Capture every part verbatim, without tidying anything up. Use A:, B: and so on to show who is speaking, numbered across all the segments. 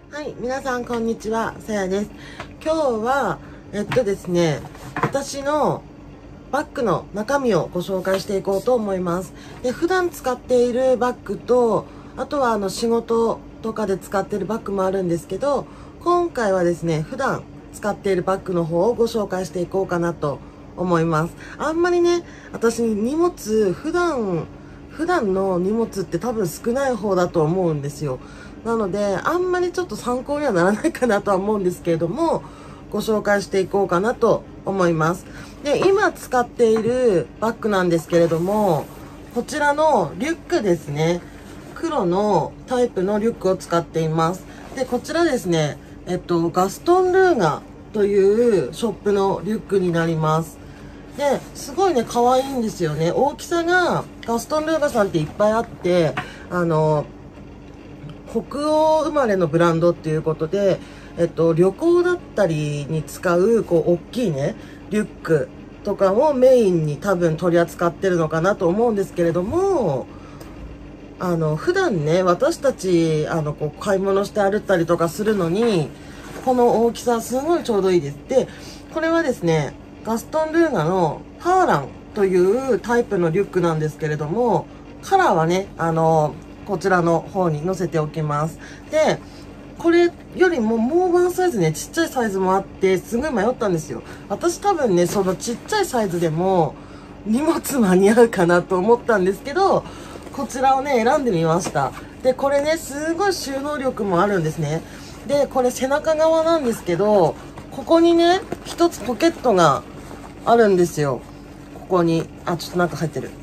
A: はい、皆さんこんにちは、さやです。今日は、えっとですね、私のバッグの中身をご紹介していこうと思います。で、普段使っているバッグと、あとはあの仕事とかで使っているバッグもあるんですけど、今回はですね、普段使っているバッグの方をご紹介していこうかなと思います。あんまりね、私荷物、普段、普段の荷物って多分少ない方だと思うんですよ。なので、あんまりちょっと参考にはならないかなとは思うんですけれども、ご紹介していこうかなと思います。で、今使っているバッグなんですけれども、こちらのリュックですね。黒のタイプのリュックを使っています。で、こちらですね、えっと、ガストンルーガというショップのリュックになります。で、すごいね、可愛いんですよね。大きさが、ガストンルーガさんっていっぱいあって、あの、北欧生まれのブランドっていうことで、えっと、旅行だったりに使う、こう、大きいね、リュックとかをメインに多分取り扱ってるのかなと思うんですけれども、あの、普段ね、私たち、あの、こう、買い物して歩ったりとかするのに、この大きさ、すごいちょうどいいです。で、これはですね、ガストンルーガのパーランというタイプのリュックなんですけれども、カラーはね、あの、こちらの方に載せておきます。で、これよりももうワンサイズね、ちっちゃいサイズもあって、すごい迷ったんですよ。私多分ね、そのちっちゃいサイズでも荷物間に合うかなと思ったんですけど、こちらをね、選んでみました。で、これね、すごい収納力もあるんですね。で、これ背中側なんですけど、ここにね、一つポケットがあるんですよ。ここに。あ、ちょっとなんか入ってる。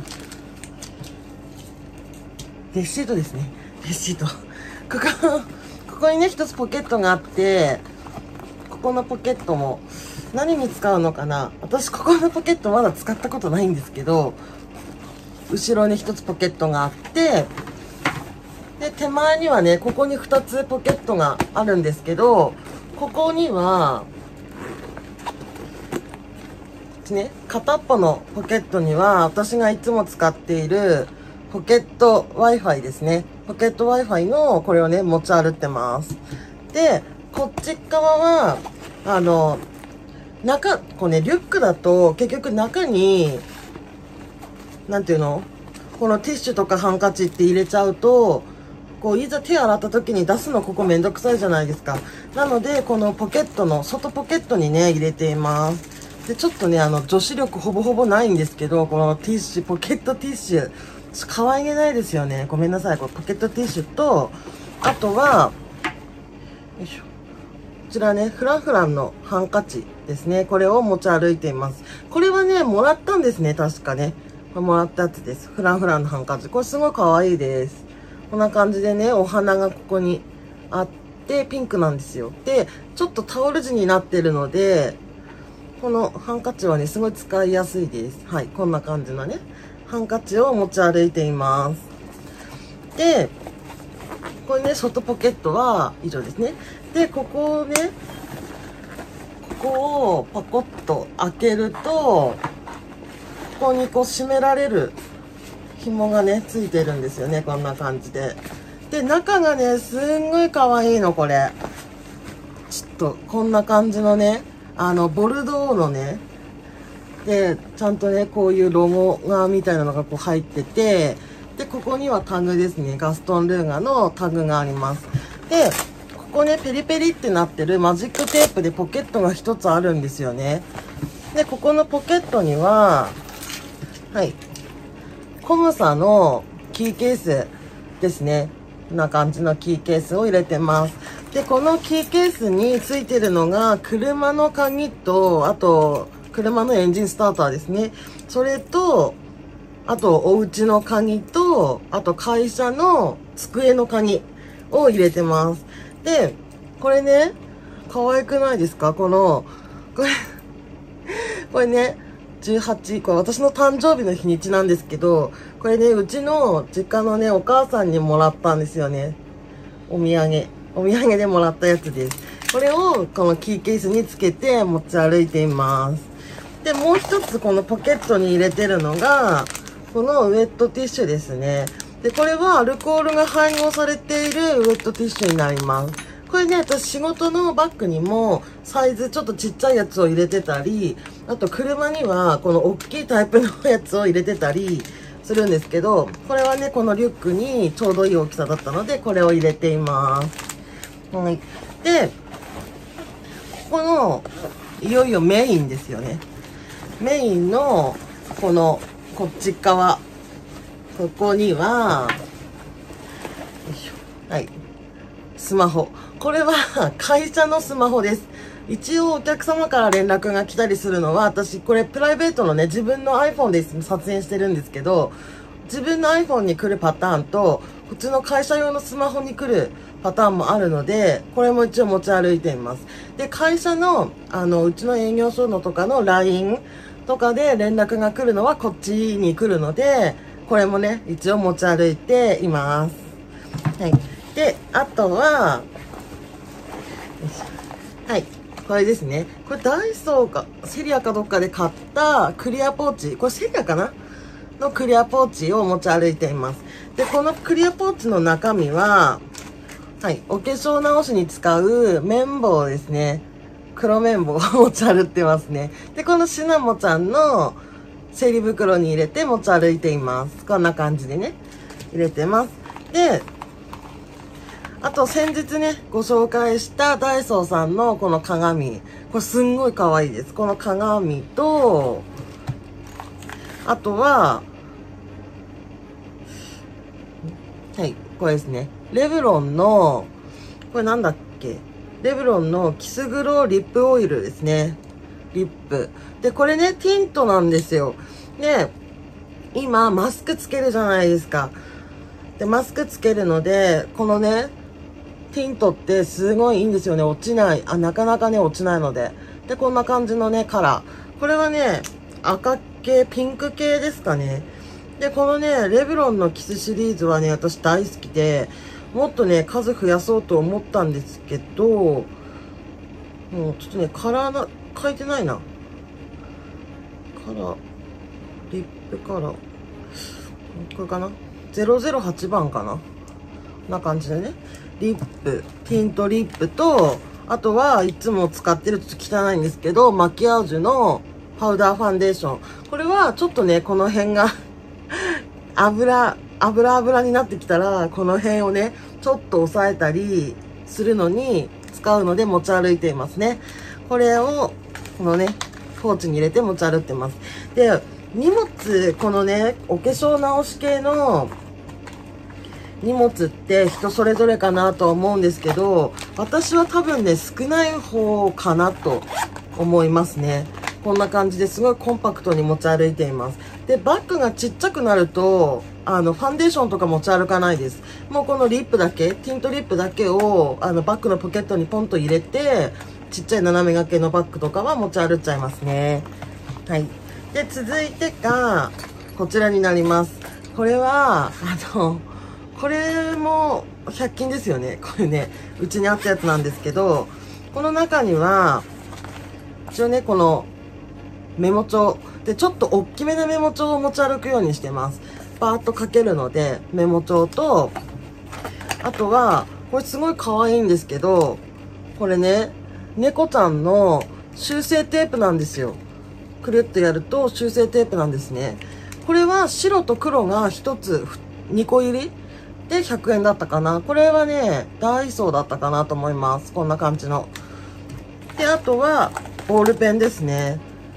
A: レシートですね。レシート。ここ、ここにね、一つポケットがあって、ここのポケットも何に使うのかな。私、ここのポケットまだ使ったことないんですけど、後ろに一つポケットがあって、で、手前にはね、ここに二つポケットがあるんですけど、ここには、ね、片っぽのポケットには、私がいつも使っている、ポケット Wi-Fi ですね。ポケット Wi-Fi のこれをね、持ち歩ってます。で、こっち側は、あの、中、こうね、リュックだと結局中に、なんていうの？このティッシュとかハンカチって入れちゃうと、こう、いざ手洗った時に出すのここめんどくさいじゃないですか。なので、このポケットの、外ポケットにね、入れています。で、ちょっとね、あの、女子力ほぼほぼないんですけど、このティッシュ、ポケットティッシュ、可愛げないですよね。ごめんなさい。これポケットティッシュと、あとは、よいしょ。こちらね、フランフランのハンカチですね。これを持ち歩いています。これはね、もらったんですね。確かね。これもらったやつです。フランフランのハンカチ。これすごい可愛いです。こんな感じでね、お花がここにあって、ピンクなんですよ。で、ちょっとタオル地になってるので、このハンカチはね、すごい使いやすいです。はい。こんな感じのね。ハンカチを持ち歩いています。で、これね、外ポケットは以上ですね。で、ここをね、ここをパコッと開けると、ここにこう締められる紐がね、ついてるんですよね。こんな感じで。で、中がね、すんごい可愛いの、これ。ちょっと、こんな感じのね、あの、ボルドーのね、で、ちゃんとね、こういうロゴがみたいなのがこう入ってて、で、ここにはタグですね。ガストンルーガのタグがあります。で、ここね、ペリペリってなってるマジックテープでポケットが一つあるんですよね。で、ここのポケットには、はい、コムサのキーケースですね。こんな感じのキーケースを入れてます。で、このキーケースについてるのが、車の鍵と、あと、車のエンジンスターターですね。それと、あと、お家の鍵と、あと、会社の机の鍵を入れてます。で、これね、可愛くないですか？この、これ、これね、じゅうはち、これ私の誕生日の日にちなんですけど、これね、うちの実家のね、お母さんにもらったんですよね。お土産。お土産でもらったやつです。これを、このキーケースにつけて持ち歩いています。で、もう一つこのポケットに入れてるのが、このウェットティッシュですね。で、これはアルコールが配合されているウェットティッシュになります。 これね、私仕事のバッグにもサイズちょっとちっちゃいやつを入れてたり、あと車にはこの大きいタイプのやつを入れてたりするんですけど、これはね、このリュックにちょうどいい大きさだったので、これを入れています。はい。で、この、いよいよメインですよね。メインの、この、こっち側。ここには、よいしょ。はい。スマホ。これは会社のスマホです。一応お客様から連絡が来たりするのは、私これプライベートのね、自分の iPhone で撮影してるんですけど、自分の iPhone に来るパターンと、普通の会社用のスマホに来るパターンもあるので、これも一応持ち歩いています。で、会社の、あの、うちの営業所のとかの ライン とかで連絡が来るのはこっちに来るので、これもね、一応持ち歩いています。はい。で、あとは、はい。これですね。これダイソーか、セリアかどっかで買ったクリアポーチ。これセリアかなのクリアポーチを持ち歩いています。で、このクリアポーチの中身は、はい。お化粧直しに使う綿棒ですね。黒綿棒を持ち歩いてますね。で、このシナモちゃんの整理袋に入れて持ち歩いています。こんな感じでね、入れてます。で、あと先日ね、ご紹介したダイソーさんのこの鏡。これすんごい可愛いです。この鏡と、あとは、はい、これですね。レブロンの、これなんだっけ？レブロンのキスグローリップオイルですね。リップ。で、これね、ティントなんですよ。で、今、マスクつけるじゃないですか。で、マスクつけるので、このね、ティントってすごいいいんですよね。落ちない。あ、なかなかね、落ちないので。で、こんな感じのね、カラー。これはね、赤系、ピンク系ですかね。で、このね、レブロンのキスシリーズはね、私大好きで、もっとね、数増やそうと思ったんですけど、もうちょっとね、カラーな、書いてないな。カラー、リップカラー。これかな ?ゼロゼロはち 番かなこんな感じでね。リップ、ティントリップと、あとはいつも使ってる、ちょっと汚いんですけど、マキアージュのパウダーファンデーション。これはちょっとね、この辺が油、油油になってきたら、この辺をね、ちょっと押さえたりするのに使うので持ち歩いていますね。これを、このね、ポーチに入れて持ち歩いてます。で、荷物、このね、お化粧直し系の荷物って人それぞれかなと思うんですけど、私は多分ね、少ない方かなと思いますね。こんな感じですごいコンパクトに持ち歩いています。で、バッグがちっちゃくなると、あの、ファンデーションとか持ち歩かないです。もうこのリップだけ、ティントリップだけを、あの、バッグのポケットにポンと入れて、ちっちゃい斜め掛けのバッグとかは持ち歩っちゃいますね。はい。で、続いてが、こちらになります。これは、あの、これもひゃく均ですよね。これね、うちにあったやつなんですけど、この中には、一応ね、このメモ帳。で、ちょっと大きめなメモ帳を持ち歩くようにしてます。バーッと書けるので、メモ帳と、あとは、これすごい可愛いんですけど、これね、猫ちゃんの修正テープなんですよ。くるっとやると修正テープなんですね。これは白と黒がひとつ、にこ入りでひゃくえんだったかな。これはね、ダイソーだったかなと思います。こんな感じの。で、あとは、ボールペンですね。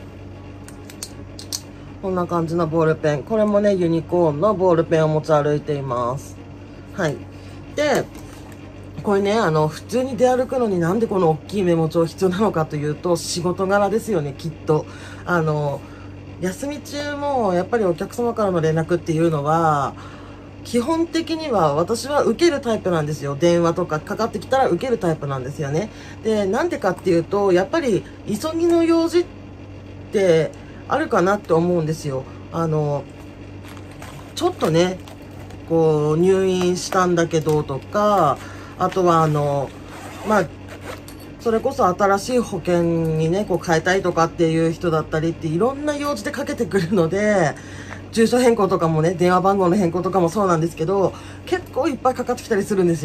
A: こんな感じのボールペン。これもね、ユニコーンのボールペンを持ち歩いています。はい。で、これね、あの、普通に出歩くのになんでこの大きいメモ帳必要なのかというと、仕事柄ですよね、きっと。あの、休み中もやっぱりお客様からの連絡っていうのは、基本的には私は受けるタイプなんですよ。電話とかかかってきたら受けるタイプなんですよね。で、なんでかっていうと、やっぱり急ぎの用事ってあるかなって思うんですよ。あの、ちょっとね、こう入院したんだけどとか、あとはあの、まあ、それこそ新しい保険にね、こう変えたいとかっていう人だったりっていろんな用事でかけてくるので、住所変更とかもね、電話番号の変更とかもそうなんですけど、結構いっぱいかかってきたりするんですよ。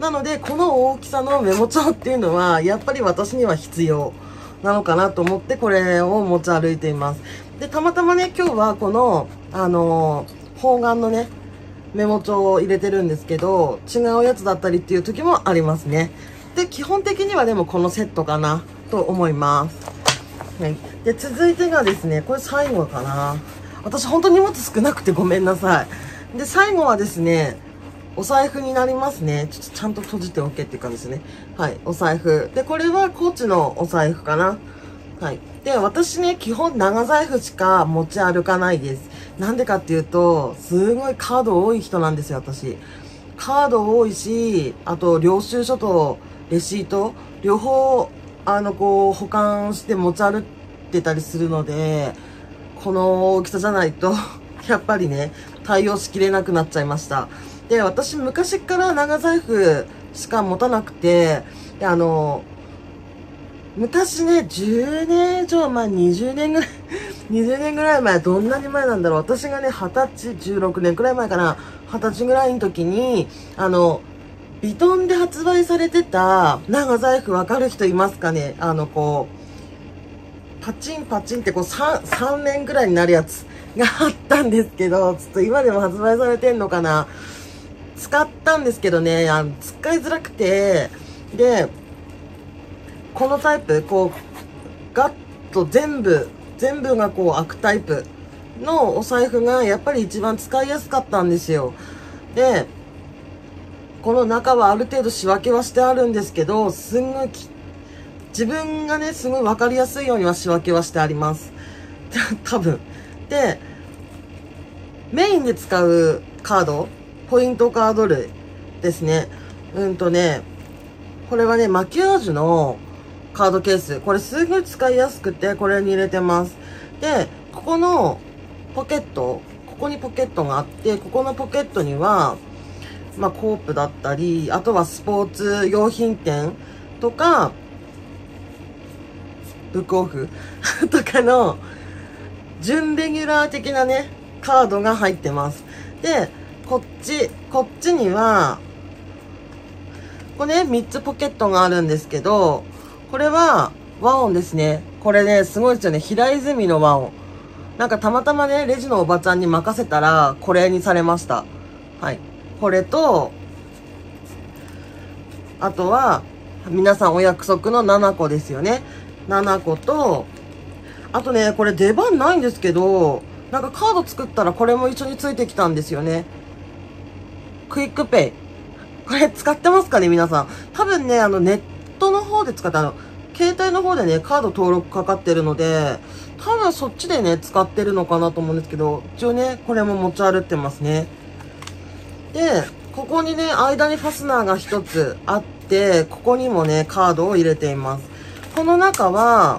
A: なので、この大きさのメモ帳っていうのは、やっぱり私には必要なのかなと思って、これを持ち歩いています。で、たまたまね、今日はこの、あのー、方眼のね、メモ帳を入れてるんですけど、違うやつだったりっていう時もありますね。で、基本的にはでもこのセットかなと思います。はい。で、続いてがですね、これ最後かな。私本当に荷物少なくてごめんなさい。で、最後はですね、お財布になりますね。ちょっとちゃんと閉じておけっていう感じですね。はい、お財布。で、これはコーチのお財布かな。はい。で、私ね、基本長財布しか持ち歩かないです。なんでかっていうと、すごいカード多い人なんですよ、私。カード多いし、あと、領収書とレシート、両方、あの、こう、保管して持ち歩いてたりするので、この大きさじゃないと、やっぱりね、対応しきれなくなっちゃいました。で、私昔から長財布しか持たなくて、で、あの、昔ね、じゅうねん以上前、にじゅうねんぐらい、にじゅうねんぐらい前、どんなに前なんだろう。私がね、はたち、じゅうろくねんくらい前かな、はたちぐらいの時に、あの、ビトンで発売されてた長財布わかる人いますかね？あの、こう、パチンパチンってこうさん、さんねんぐらいになるやつがあったんですけど、ちょっと今でも発売されてんのかな？使ったんですけどね、あの使いづらくて、で、このタイプ、こう、ガッと全部、全部がこう開くタイプのお財布がやっぱり一番使いやすかったんですよ。で、この中はある程度仕分けはしてあるんですけど、すんごいき、自分がね、すごいわかりやすいようには仕分けはしてあります。多分。で、メインで使うカード、ポイントカード類ですね。うんとね、これはね、マキュアージュのカードケース。これすごい使いやすくて、これに入れてます。で、ここのポケット、ここにポケットがあって、ここのポケットには、まあ、コープだったり、あとはスポーツ用品店とか、ブックオフとかの、準レギュラー的なね、カードが入ってます。で、こっち、こっちには、これね、みっつポケットがあるんですけど、これは和音ですね。これね、すごいですよね。平泉の和音。なんかたまたまね、レジのおばちゃんに任せたら、これにされました。はい。これと、あとは、皆さんお約束のななこですよね。ななこと、あとね、これ出番ないんですけど、なんかカード作ったらこれも一緒についてきたんですよね。クイックペイ。これ使ってますかね、皆さん。多分ね、あの、ネットの方で使った、あの、携帯の方でね、カード登録かかってるので、多分そっちでね、使ってるのかなと思うんですけど、一応ね、これも持ち歩ってますね。で、ここにね、間にファスナーが一つあって、ここにもね、カードを入れています。この中は、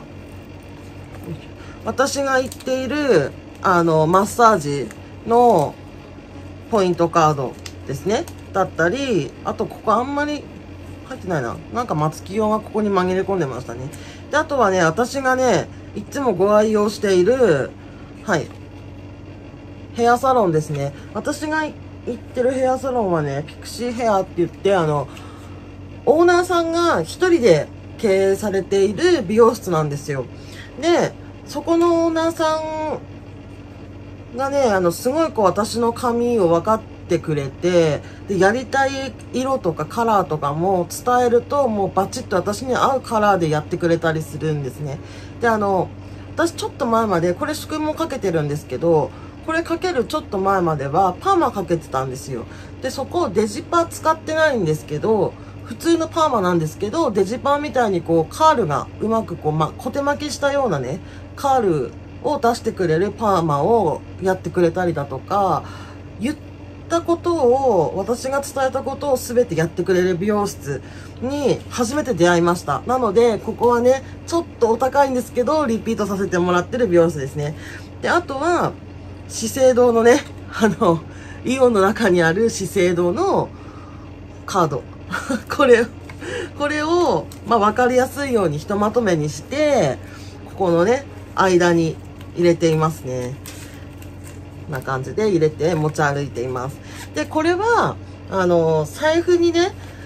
A: 私が言っている、あの、マッサージのポイントカードですね。だったり、あとここあんまり入ってないな。なんか松木用がここに紛れ込んでましたね。で、あとはね、私がね、いつもご愛用している、はい、ヘアサロンですね。私が行ってるヘアサロンはね、ピクシーヘアって言って、あの、オーナーさんが一人で経営されている美容室なんですよ。で、そこのオーナーさんがね、あの、すごいこう私の髪を分かってくれて、で、やりたい色とかカラーとかも伝えると、もうバチッと私に合うカラーでやってくれたりするんですね。で、あの、私ちょっと前まで、これ宿もかけてるんですけど、これかけるちょっと前まではパーマかけてたんですよ。で、そこデジパー使ってないんですけど、普通のパーマなんですけど、デジパーみたいにこうカールがうまくこう、ま、小手巻きしたようなね、カールを出してくれるパーマをやってくれたりだとか、言ったことを、私が伝えたことを全てやってくれる美容室に初めて出会いました。なので、ここはね、ちょっとお高いんですけど、リピートさせてもらってる美容室ですね。で、あとは、資生堂のね、あの、イオンの中にある資生堂のカード。これ、これを、まあ、わかりやすいようにひとまとめにして、ここのね、間に入れていますね。こんな感じで入れて持ち歩いています。で、これは、あの、財布にね、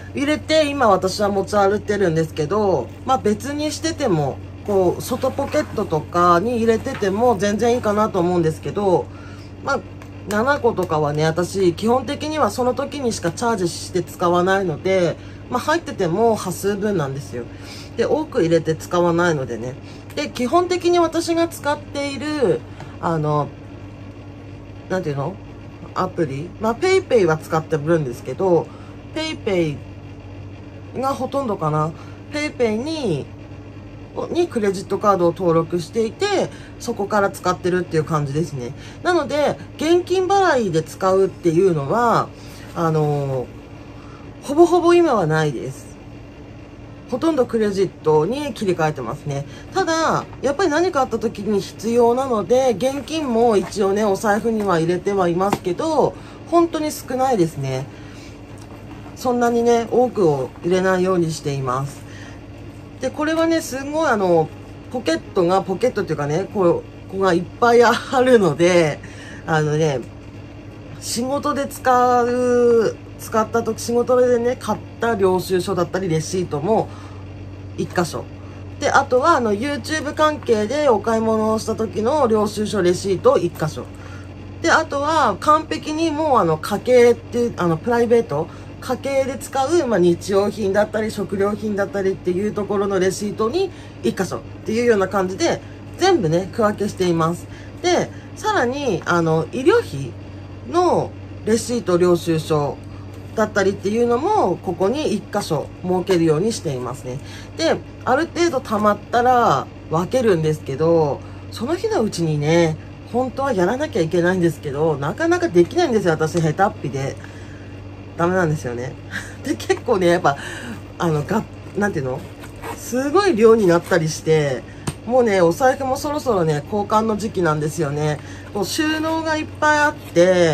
A: 入れて今私は持ち歩ってるんですけど、まあ別にしてても、こう、外ポケットとかに入れてても全然いいかなと思うんですけど、まあ、ななことかはね、私、基本的にはその時にしかチャージして使わないので、まあ入ってても端数分なんですよ。で、多く入れて使わないのでね。で、基本的に私が使っている、あの、なんていうの？アプリ。まあ、ペイペイは使ってるんですけど、ペイペイがほとんどかな。ペイペイに、にクレジットカードを登録していて、そこから使ってるっていう感じですね。なので、現金払いで使うっていうのは、あのー、ほぼほぼ今はないです。ほとんどクレジットに切り替えてますね。ただ、やっぱり何かあった時に必要なので、現金も一応ね、お財布には入れてはいますけど、本当に少ないですね。そんなにね、多くを入れないようにしています。で、これはね、すごいあの、ポケットが、ポケットっていうかね、こう、ここがいっぱいあるので、あのね、仕事で使う、使った時、仕事でね、買った領収書だったり、レシートもいっ箇所。で、あとはあの、YouTube 関係でお買い物をした時の領収書、レシートいっ箇所。で、あとは完璧にもうあの、家計っていう、あの、プライベート、家計で使う、まあ、日用品だったり食料品だったりっていうところのレシートにいっ箇所っていうような感じで全部ね区分けしています。で、さらにあの医療費のレシート領収書だったりっていうのもここにいっ箇所設けるようにしていますね。で、ある程度溜まったら分けるんですけど、その日のうちにね本当はやらなきゃいけないんですけど、なかなかできないんですよ、私下手っぴで。ダメなんですよね。で、結構ね、やっぱ、あの、が、なんていうの？すごい量になったりして、もうね、お財布もそろそろね、交換の時期なんですよね。こう収納がいっぱいあって、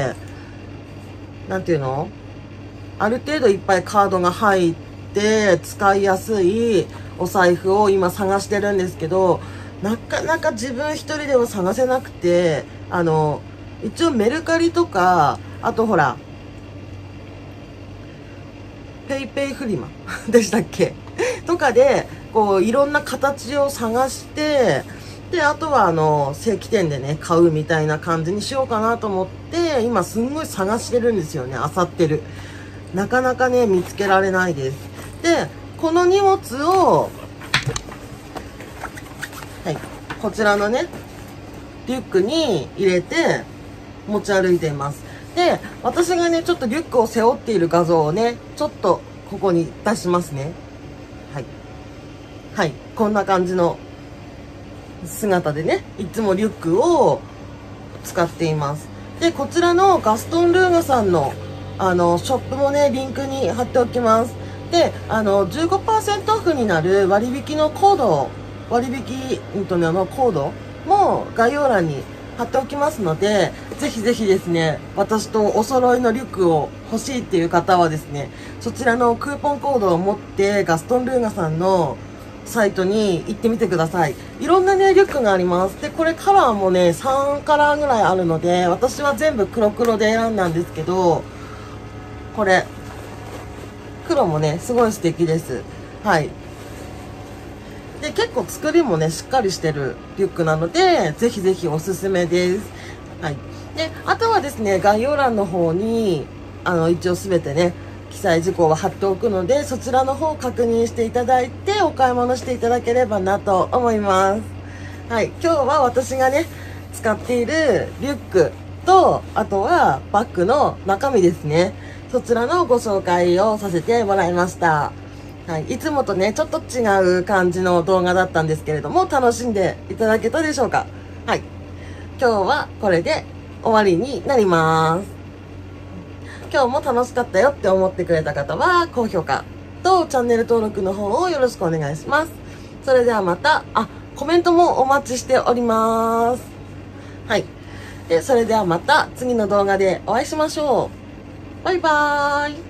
A: なんていうの？ある程度いっぱいカードが入って、使いやすいお財布を今探してるんですけど、なかなか自分一人では探せなくて、あの、一応メルカリとか、あとほら、ペイペイフリマでしたっけとかで、こう、いろんな形を探して、で、あとは、あの、正規店でね、買うみたいな感じにしようかなと思って、今すんごい探してるんですよね、漁ってる。なかなかね、見つけられないです。で、この荷物を、はい、こちらのね、リュックに入れて持ち歩いています。で、私がね、ちょっとリュックを背負っている画像をね、ちょっとここに出しますね。はい。はい。こんな感じの姿でね、いつもリュックを使っています。で、こちらのガストンルーガさんの、あの、ショップもね、リンクに貼っておきます。で、あの、じゅうごパーセントオフになる割引のコードを、割引、うんとね、のコードも概要欄に貼っておきますので、ぜひぜひですね、私とお揃いのリュックを欲しいっていう方はですね、そちらのクーポンコードを持ってガストンルーガさんのサイトに行ってみてください。いろんなね、リュックがあります。で、これカラーもね、さんカラーぐらいあるので、私は全部黒黒で選んだんですけど、これ、黒もね、すごい素敵です。はい。で、結構作りもね、しっかりしてるリュックなので、ぜひぜひおすすめです。はい。で、あとはですね、概要欄の方に、あの、一応すべてね、記載事項は貼っておくので、そちらの方を確認していただいて、お買い物していただければなと思います。はい。今日は私がね、使っているリュックと、あとはバッグの中身ですね。そちらのご紹介をさせてもらいました。はい。いつもとね、ちょっと違う感じの動画だったんですけれども、楽しんでいただけたでしょうか？はい。今日はこれで終わりになります。今日も楽しかったよって思ってくれた方は、高評価とチャンネル登録の方をよろしくお願いします。それではまた、あ、コメントもお待ちしております。はい。で、それではまた次の動画でお会いしましょう。バイバーイ。